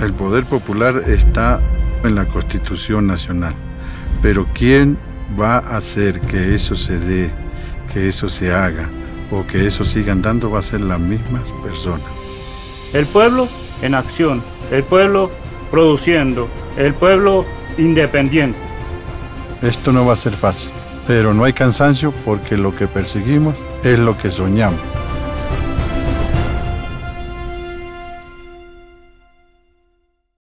El poder popular está en la Constitución Nacional, pero ¿quién va a hacer que eso se dé, que eso se haga o que eso siga andando? Va a ser las mismas personas. El pueblo en acción, el pueblo produciendo, el pueblo independiente. Esto no va a ser fácil, pero no hay cansancio porque lo que perseguimos es lo que soñamos.